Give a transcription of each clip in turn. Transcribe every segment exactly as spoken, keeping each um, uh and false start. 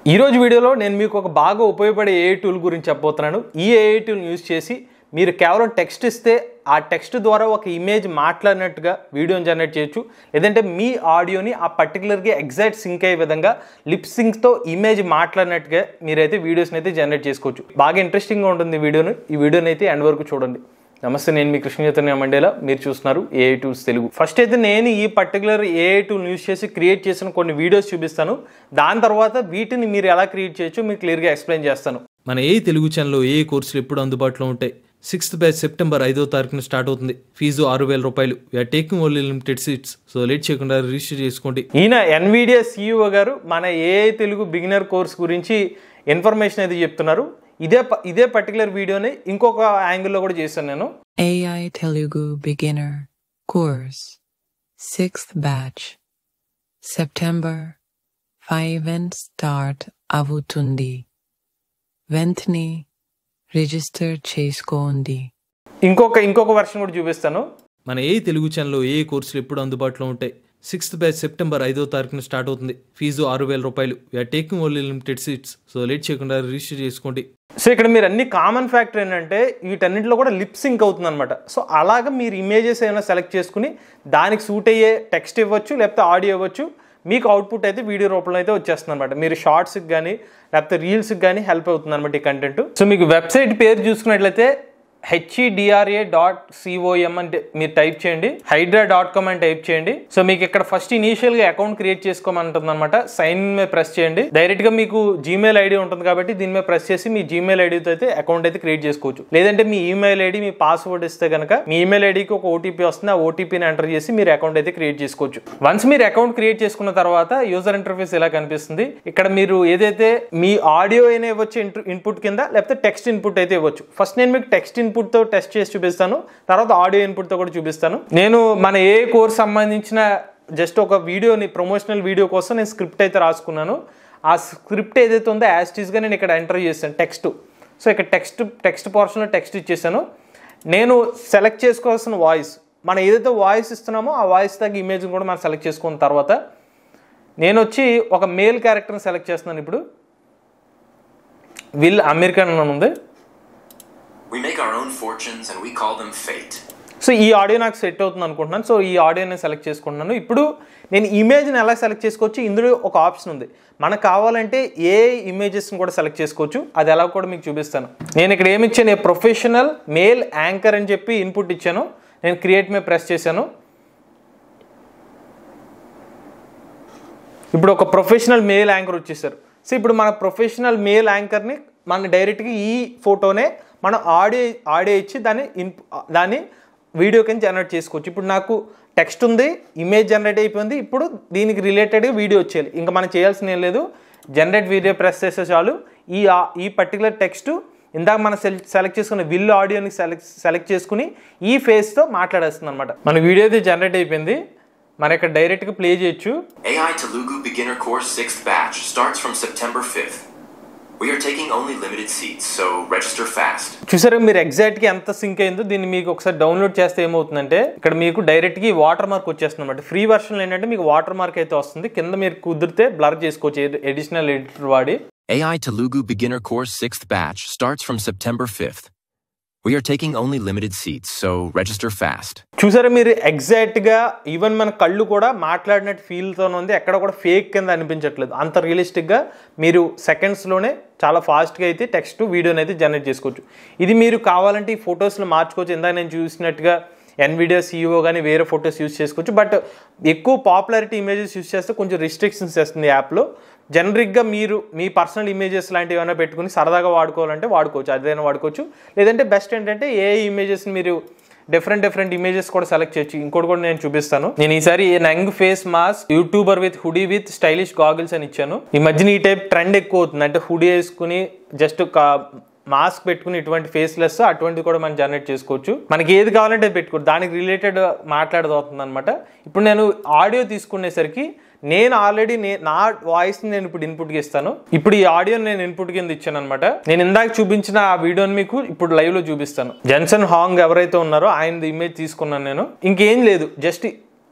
ఈ రోజు వీడియోలో నేను మీకు ఒక బాగా ఉపయోగపడే ఏఐ టూల్ గురించి చెప్పబోతున్నాను. ఈ ఏఐ టూల్ యూజ్ చేసి మీరు కేవలం టెక్స్ట్ ఇస్తే ఆ టెక్స్ట్ ద్వారా ఒక ఇమేజ్ మాట్లాడినట్టుగా వీడియోని జనరేట్ చేయొచ్చు. లేదంటే మీ ఆడియోని ఆ పర్టికులర్గా ఎగ్జాక్ట్ సింక్ అయ్యే విధంగా లిప్ సింక్తో ఇమేజ్ మాట్లాడినట్టుగా మీరైతే వీడియోస్ని అయితే జనరేట్ చేసుకోవచ్చు. బాగా ఇంట్రెస్టింగ్గా ఉంటుంది ఈ వీడియోని. ఈ వీడియోని అయితే ఎండ్ వరకు చూడండి. నమస్తే, నేను మీ కృష్ణ చైతన్య మండేలా. మీరు చూస్తున్నారు ఏఐ టూల్స్ తెలుగు. ఫస్ట్ అయితే నేను ఈ పర్టికులర్ ఏఐ టూల్ యూజ్ చేసి క్రియేట్ చేసిన కొన్ని వీడియోస్ చూపిస్తాను. దాని తర్వాత వీటిని మీరు ఎలా క్రియేట్ చేయొచ్చు మీకు క్లియర్గా ఎక్స్ప్లెయిన్ చేస్తాను. మన ఏఐ తెలుగు ఛానల్లో ఏఐ కోర్సులు ఎప్పుడు అందుబాటులో ఉంటాయి. సిక్స్త్ బ్యాచ్ సెప్టెంబర్ ఐదో తారీఖున స్టార్ట్ అవుతుంది. ఫీజు ఆరు వేల రూపాయలు. We're taking only limited seats. So late చేయకుండా రిజిస్టర్ చేసుకోండి. ఈయన ఎన్విడియా సిఇఓ గారు మన ఏఐ తెలుగు బిగినర్ కోర్స్ గురించి ఇన్ఫర్మేషన్ అయితే చెప్తున్నారు. ఇదే ఇదే పర్టికులర్ వీడియోని ఇంకొక యాంగిల్లో కూడా చేశాను నేను. AI Telugu beginner course sixth batch September five start అవుతుంది. వెంటనే రిజిస్టర్ చేసుకోండి. ఇంకొక ఇంకొక వర్షన్ కూడా చూపిస్తాను. మన ఏఐ తెలుగు ఛానల్లో ఏఐ కోర్సులు ఎప్పుడు అందుబాటులో ఉంటాయి. సిక్స్త్ బ్యాచ్ సెప్టెంబర్ ఐదో తారీఖున స్టార్ట్ అవుతుంది. ఫీజు ఆరు వేల రూపాయలు. We're taking only limited seats. So late చేయకుండా రిజిస్టర్ చేసుకోండి. సో ఇక్కడ మీరు అన్ని కామన్ ఫ్యాక్టర్ ఏంటంటే వీటన్నింటిలో కూడా లిప్ సింక్ అవుతుంది అనమాట. సో అలాగా మీరు ఇమేజెస్ ఏమైనా సెలెక్ట్ చేసుకుని దానికి సూట్ అయ్యే టెక్స్ట్ ఇవ్వచ్చు, లేకపోతే ఆడియో ఇవ్వచ్చు. మీకు అవుట్పుట్ అయితే వీడియో రూపంలో అయితే వచ్చేస్తుంది అనమాట. మీరు షార్ట్స్కి కానీ లేకపోతే రీల్స్కి కానీ హెల్ప్ అవుతుంది అనమాట ఈ కంటెంట్. సో మీకు వెబ్సైట్ పేరు చూసుకున్నట్లయితే హెచ్ఈడిఆర్ఏ డాట్ సిఓఎం అంటే మీరు టైప్ చేయండి. హైడ్రా డాట్ కామ్ అని టైప్ చేయండి. సో మీకు ఇక్కడ ఫస్ట్ ఇనీషియల్ గా అకౌంట్ క్రియేట్ చేసుకోమంటుంది అనమాట. సైన్ ఇన్ మీద ప్రెస్ చేయండి. డైరెక్ట్ గా మీకు జీమెయిల్ ఐడి ఉంటుంది కాబట్టి దీని మీద ప్రెస్ చేసి మీ జీమెయిల్ ఐడితో అయితే అకౌంట్ అయితే క్రియేట్ చేసుకోవచ్చు. లేదంటే మీ ఈమెయిల్ ఐడి మీ పాస్వర్డ్ ఇస్తే కనుక మీ ఈమెయిల్ ఐడికి ఒక ఓటీపీ వస్తుంది. ఆ ఓటీపీని ఎంటర్ చేసి మీరు అకౌంట్ అయితే క్రియేట్ చేసుకోవచ్చు. వన్స్ మీరు అకౌంట్ క్రియేట్ చేసుకున్న తర్వాత యూజర్ ఇంటర్ఫేస్ ఇలా కనిపిస్తుంది. ఇక్కడ మీరు ఏదైతే మీ ఆడియో అయినా ఇవ్వచ్చు ఇన్పుట్ కింద, లేకపోతే టెక్స్ట్ ఇన్పుట్ అయితే ఇవ్వచ్చు. ఫస్ట్ నేను మీకు టెక్స్ట్ ఇన్పుట్ తో టెస్ట్ చేసి చూపిస్తాను. తర్వాత ఆడియో ఇన్పుట్ తో కూడా చూపిస్తాను. నేను మన ఏ కోర్స్ సంబంధించిన జస్ట్ ఒక వీడియోని ప్రమోషనల్ వీడియో కోసం నేను స్క్రిప్ట్ అయితే రాసుకున్నాను. ఆ స్క్రిప్ట్ ఏదైతే ఉందో యాజ్ ఇట్ ఈస్ గా నేను ఇక్కడ ఎంటర్ చేశాను టెక్స్ట్. సో ఇక్కడ టెక్స్ట్ టెక్స్ట్ పోర్షన్లో టెక్స్ట్ ఇచ్చేసాను. నేను సెలెక్ట్ చేసుకోవాల్సిన వాయిస్, మనం ఏదైతే వాయిస్ ఇస్తున్నామో ఆ వాయిస్ తగ్గ ఇమేజ్ని కూడా మనం సెలెక్ట్ చేసుకున్న తర్వాత నేను వచ్చి ఒక మేల్ క్యారెక్టర్ని సెలెక్ట్ చేస్తున్నాను. ఇప్పుడు విల్ అమెరికన్ అని ఉంది. We make our own fortunes and we call them fate. So ఈ ఆడియో నాకు సెట్ అవుతుంది అనుకుంటున్నాను. సో ఈ ఆడియో నేను సెలెక్ట్ చేసుకుంటున్నాను. ఇప్పుడు నేను ఇమేజ్ని ఎలా సెలెక్ట్ చేసుకోవచ్చు, ఇందులో ఒక ఆప్షన్ ఉంది. మనకు కావాలంటే ఏ ఇమేజెస్ని కూడా సెలెక్ట్ చేసుకోవచ్చు. అది ఎలా కూడా మీకు చూపిస్తాను. నేను ఇక్కడ ఏమి ఇచ్చాను, ప్రొఫెషనల్ మేల్ యాంకర్ అని చెప్పి ఇన్పుట్ ఇచ్చాను. నేను క్రియేట్ మీద ప్రెస్ చేశాను. ఇప్పుడు ఒక ప్రొఫెషనల్ మేల్ యాంకర్ వచ్చేసారు. సో ఇప్పుడు మన ప్రొఫెషనల్ మేల్ యాంకర్ని మన డైరెక్ట్గా ఈ ఫోటోనే మనం ఆడియో ఆడియో ఇచ్చి దాన్ని ఇన్ దాన్ని వీడియో కింద జనరేట్ చేసుకోవచ్చు. ఇప్పుడు నాకు టెక్స్ట్ ఉంది, ఇమేజ్ జనరేట్ అయిపోయింది. ఇప్పుడు దీనికి రిలేటెడ్గా వీడియో వచ్చేయాలి. ఇంకా మనం చేయాల్సిన ఏం లేదు. జనరేట్ వీడియో ప్రెస్ చేస్తే చాలు ఈ ఈ పర్టికులర్ టెక్స్ట్ ఇందాక మనం సెలెక్ట్ చేసుకున్న విల్ ఆడియోని సెలెక్ట్ సెలెక్ట్ చేసుకుని ఈ ఫేస్తో మాట్లాడేస్తుంది అనమాట. మన వీడియో అయితే జనరేట్ అయిపోయింది. మన ఇక్కడ డైరెక్ట్గా ప్లే చేయొచ్చు. AI Telugu beginner course sixth batch starts from September fifth. We are taking only limited seats, so register fast. చూసారా మీరు ఎగ్జాక్ట్గా ఎంత సింక్ అయిందో. దీన్ని మీకు ఒకసారి డౌన్లోడ్ చేస్తే ఏమవుతుందంటే ఇక్కడ మీకు డైరెక్ట్గా వాటర్ మార్క్ వచ్చేస్తుంది అనమాట. ఫ్రీ వర్షన్లో ఏంటంటే మీకు వాటర్ మార్క్ అయితే వస్తుంది. కింద మీరు కుదిరితే బ్లర్ చేసుకోవచ్చు ఎడిషనల్ ఎడిటర్ వాడి. AI Telugu beginner course sixth batch starts from September fifth. We are taking only limited seats, so register fast. చూసారా మీరు ఎగ్జాక్ట్గా ఈవెన్ మన కళ్ళు కూడా మాట్లాడినట్టు ఫీల్తో ఉంది. ఎక్కడ కూడా ఫేక్ కింద అనిపించట్లేదు. అంత రియలిస్టిక్గా మీరు సెకండ్స్లోనే చాలా ఫాస్ట్గా అయితే టెక్స్ట్ వీడియోని అయితే జనరేట్ చేసుకోవచ్చు. ఇది మీరు కావాలంటే ఈ ఫొటోస్లో మార్చుకోవచ్చు. ఇందాక నేను చూసినట్టుగా ఎన్విడియా సిఇఓ కానీ వేరే ఫొటోస్ యూజ్ చేసుకోవచ్చు. బట్ ఎక్కువ పాపులారిటీ ఇమేజెస్ యూజ్ చేస్తే కొంచెం రిస్ట్రిక్షన్స్ చేస్తుంది యాప్లో. జనరిక్గా మీరు మీ పర్సనల్ ఇమేజెస్ లాంటివి ఏమైనా పెట్టుకుని సరదాగా వాడుకోవాలంటే వాడుకోవచ్చు, అదైనా వాడుకోవచ్చు. లేదంటే బెస్ట్ ఏంటంటే ఏ ఇమేజెస్ని మీరు డిఫరెంట్ డిఫరెంట్ ఇమేజెస్ కూడా సెలెక్ట్ చేయొచ్చు. ఇంకోటి కూడా నేను చూపిస్తాను. నేను ఈసారి నంగ్ face mask YouTuber with hoodie with stylish goggles అని ఇచ్చాను. ఈ మధ్యన ఈ టైప్ ట్రెండ్ ఎక్కువ అవుతుంది. అంటే హుడీ వేసుకుని జస్ట్ మాస్క్ పెట్టుకుని ఇటువంటి ఫేస్లెస్ అటువంటిది కూడా మనం జనరేట్ చేసుకోవచ్చు. మనకి ఏది కావాలంటే పెట్టుకోవచ్చు. దానికి రిలేటెడ్ మాట్లాడదవుతుంది అనమాట. ఇప్పుడు నేను ఆడియో తీసుకునేసరికి నేను ఆల్రెడీ నా వాయిస్ నేను ఇప్పుడు ఇన్పుట్కి ఇస్తాను. ఇప్పుడు ఈ ఆడియో నేను ఇన్పుట్ కింద ఇచ్చాను అనమాట. నేను ఇందాక చూపించిన ఆ వీడియోని మీకు ఇప్పుడు లైవ్ లో చూపిస్తాను. జెన్సన్ హాంగ్ ఎవరైతే ఉన్నారో ఆయన ఇమేజ్ తీసుకున్నాను నేను. ఇంకేం లేదు, జస్ట్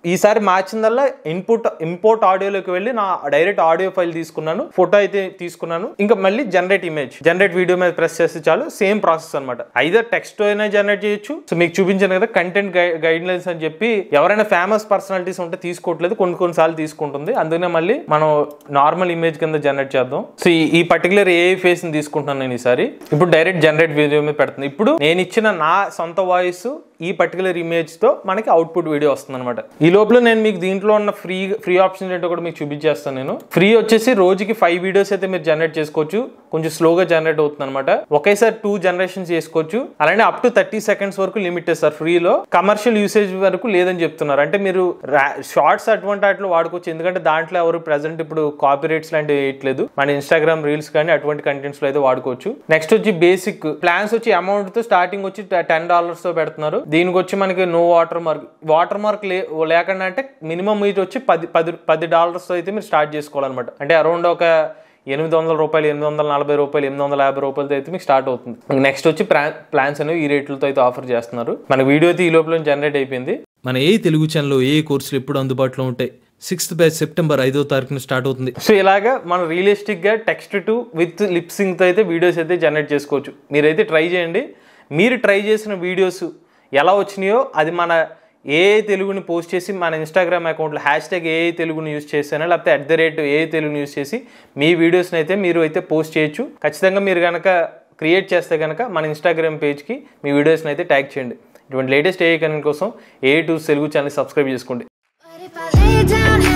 ఈసారి మార్చిందల్లా ఇన్పుట్ ఇంపోర్ట్ ఆడియోలోకి వెళ్ళి నా డైరెక్ట్ ఆడియో ఫైల్ తీసుకున్నాను, ఫోటో అయితే తీసుకున్నాను, ఇంకా మళ్ళీ జనరేట్ ఇమేజ్ జనరేట్ వీడియో మీద ప్రెస్ చేస్తే చాలు, సేమ్ ప్రాసెస్ అనమాట. ఐదర్ టెక్స్ట్ అయినా జనరేట్ చేయొచ్చు. సో మీకు చూపించాను కదా కంటెంట్ గైడ్ లైన్స్ అని చెప్పి, ఎవరైనా ఫేమస్ పర్సనాలిటీస్ ఉంటే తీసుకోవట్లేదు, కొన్ని కొన్నిసార్లు తీసుకుంటుంది, అందుకనే మళ్ళీ మనం నార్మల్ ఇమేజ్ కింద జనరేట్ చేద్దాం. సో ఈ పర్టికులర్ ఏ ఫేస్ ని తీసుకుంటున్నాను నేను ఈసారి. ఇప్పుడు డైరెక్ట్ జనరేట్ వీడియో మీద పెడుతుంది. ఇప్పుడు నేను ఇచ్చిన నా సొంత వాయిస్ ఈ పర్టికులర్ ఇమేజ్ తో మనకి అవుట్పుట్ వీడియో వస్తుంది అనమాట. ఈ లోపల నేను మీకు దీంట్లో ఉన్న ఫ్రీ ఫ్రీ ఆప్షన్స్ ఏంటో కూడా మీకు చూపించేస్తాను. నేను ఫ్రీ వచ్చేసి రోజుకి ఫైవ్ వీడియోస్ అయితే మీరు జనరేట్ చేసుకోవచ్చు, కొంచెం స్లోగా జనరేట్ అవుతుంది అనమాట. ఒకేసారి టూ జనరేషన్స్ చేసుకోవచ్చు, అలానే అప్ టు థర్టీ సెకండ్స్ వరకు లిమిట్ సార్ ఫ్రీలో, కమర్షియల్ యూసేజ్ వరకు లేదని చెప్తున్నారు. అంటే మీరు షార్ట్స్ అటువంటి వాటిలో వాడుకోవచ్చు, ఎందుకంటే దాంట్లో ఎవరు ప్రెసెంట్ ఇప్పుడు కాపీ రైట్స్ లాంటివి వేయట్లేదు. మన ఇన్స్టాగ్రామ్ రీల్స్ కానీ అటువంటి కంటెంట్స్ లో అయితే వాడుకోవచ్చు. నెక్స్ట్ వచ్చి బేసిక్ ప్లాన్స్ వచ్చి అమౌంట్ తో స్టార్టింగ్ వచ్చి టెన్ డాలర్స్ తో పెడుతున్నారు. దీనికి వచ్చి మనకి no water mark water mark లేకుండా అంటే మినిమం ఇది వచ్చి పది పది పది డాలర్స్ అయితే మీరు స్టార్ట్ చేసుకోవాలన్నమాట. అంటే అరౌండ్ ఒక ఎనిమిది వందల రూపాయలు ఎనిమిది వందల నలభై రూపాయలు ఎనిమిది వందల యాభై రూపాయలతో అయితే మీకు స్టార్ట్ అవుతుంది. నెక్స్ట్ వచ్చి ప్లాన్స్ అనేవి ఈ రేట్లతో అయితే ఆఫర్ చేస్తున్నారు. మన వీడియో అయితే ఈ లోపల జనరేట్ అయిపోయింది. మన ఏ తెలుగు ఛానల్లో ఏ కోర్సులు ఎప్పుడు అందుబాటులో ఉంటాయి. సిక్స్త్ బ్యాచ్ సెప్టెంబర్ ఐదో తారీఖున స్టార్ట్ అవుతుంది. సో ఇలాగా మనం రియలిస్టిక్ గా టెక్స్ట్ టు విత్ లిప్సింగ్ తో అయితే వీడియోస్ అయితే జనరేట్ చేసుకోవచ్చు. మీరైతే ట్రై చేయండి. మీరు ట్రై చేసిన వీడియోస్ ఎలా వచ్చినాయో అది మన ఏ తెలుగుని పోస్ట్ చేసి మన ఇన్స్టాగ్రామ్ అకౌంట్లో హ్యాష్ ట్యాగ్ ఏ తెలుగుని యూజ్ చేసానో లేకపోతే అట్ ద రేట్ ఏ తెలుగుని యూజ్ చేసి మీ వీడియోస్ని అయితే మీరు అయితే పోస్ట్ చేయొచ్చు. ఖచ్చితంగా మీరు కనుక క్రియేట్ చేస్తే కనుక మన ఇన్స్టాగ్రామ్ పేజ్కి మీ వీడియోస్ని అయితే ట్యాగ్ చేయండి. ఇటువంటి లేటెస్ట్ ఏ కంటెంట్ కోసం A two Telugu channel subscribe చేసుకోండి.